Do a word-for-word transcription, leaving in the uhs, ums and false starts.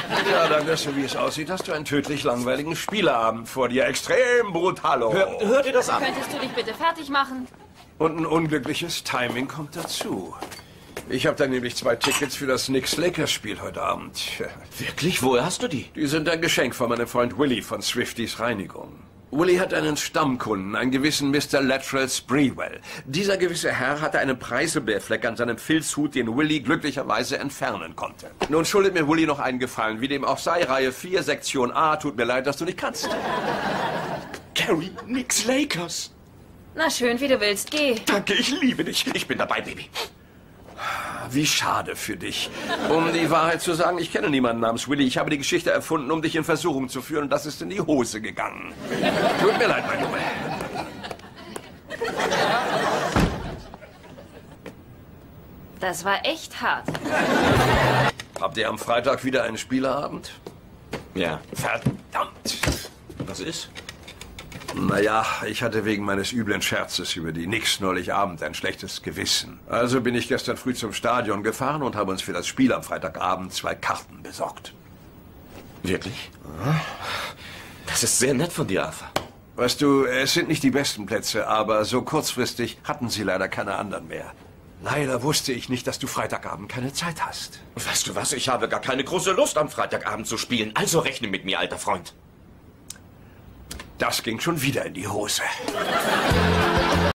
Ja, Douglas, so wie es aussieht, hast du einen tödlich langweiligen Spieleabend vor dir. Extrem brutalo. Hör, hör dir das an. Könntest du dich bitte fertig machen? Und ein unglückliches Timing kommt dazu. Ich habe da nämlich zwei Tickets für das Knicks-Lakers-Spiel heute Abend. Wirklich? Woher hast du die? Die sind ein Geschenk von meinem Freund Willy von Swifties Reinigung. Willy hat einen Stammkunden, einen gewissen Mister Lateral Sprewell. Dieser gewisse Herr hatte einen Preiselbeerfleck an seinem Filzhut, den Willy glücklicherweise entfernen konnte. Nun schuldet mir Willy noch einen Gefallen. Wie dem auch sei, Reihe vier, Sektion A. Tut mir leid, dass du nicht kannst. Gary, nix Lakers. Na schön, wie du willst. Geh. Danke, ich liebe dich. Ich bin dabei, Baby. Wie schade für dich. Um die Wahrheit zu sagen, ich kenne niemanden namens Willy. Ich habe die Geschichte erfunden, um dich in Versuchung zu führen, und das ist in die Hose gegangen. Tut mir leid, mein Junge. Das war echt hart. Habt ihr am Freitag wieder einen Spieleabend? Ja. Verdammt. Was ist? Naja, ich hatte wegen meines üblen Scherzes über die Knicks neulich Abend ein schlechtes Gewissen. Also bin ich gestern früh zum Stadion gefahren und habe uns für das Spiel am Freitagabend zwei Karten besorgt. Wirklich? Das ist sehr nett von dir, Arthur. Weißt du, es sind nicht die besten Plätze, aber so kurzfristig hatten sie leider keine anderen mehr. Leider wusste ich nicht, dass du Freitagabend keine Zeit hast. Weißt du was? Ich habe gar keine große Lust, am Freitagabend zu spielen. Also rechne mit mir, alter Freund. Das ging schon wieder in die Hose.